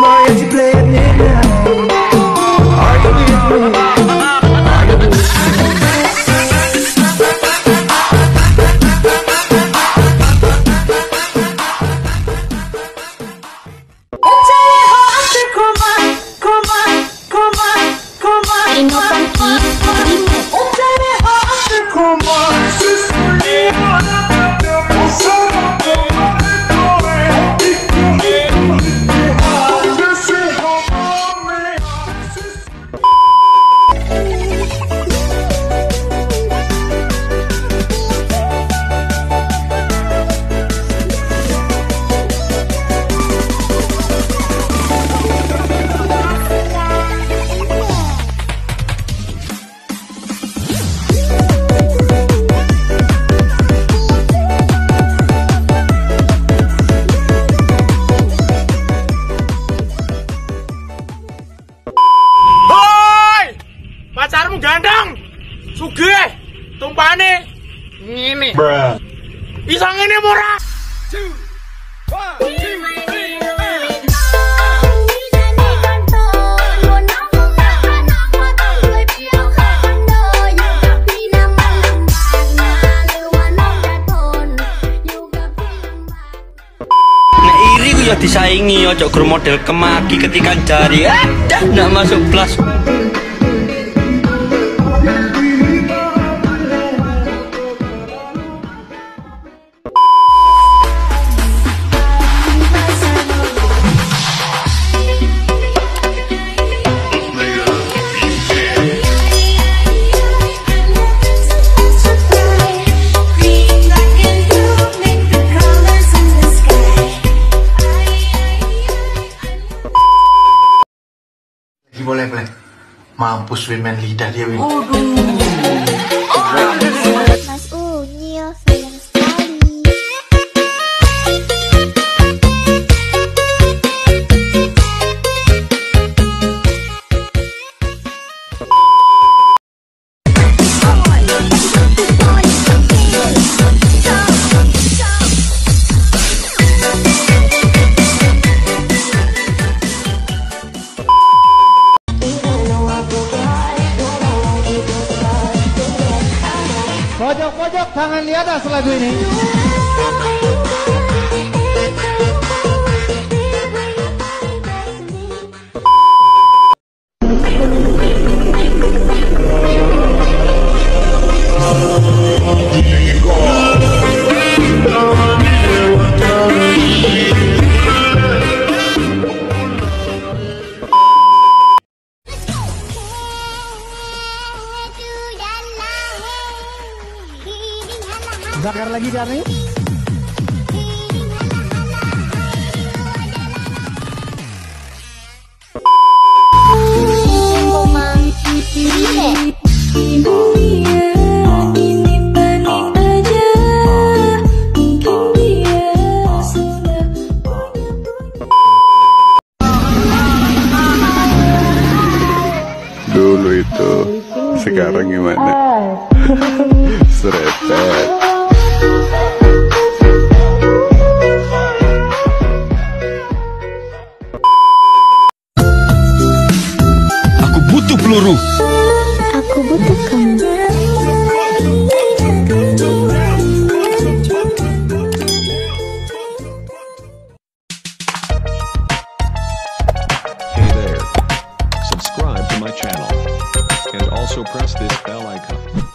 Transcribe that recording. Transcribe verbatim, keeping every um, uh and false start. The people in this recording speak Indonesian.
boy, if you play at midnight, are you with me? Are you with me? Pacarmu gandeng, sugih, tumpane ngene. Bisa ngene ora? Nek iri ku ya disaingi, ojo gur model kemaki ketikan jari. Adah, ndak masuk plus. Boleh, boleh. Mampus Winman lidah dia, Win. Mas Unyil sayang sekali. Pojok-pojok tangan di atas lagu ini. Bakar lagi Darni. Dulu itu, sekarang gimana? Serepet. Aku butuh peluru. Aku butuh kamu. Hey there. Subscribe to my channel. And also press this bell icon.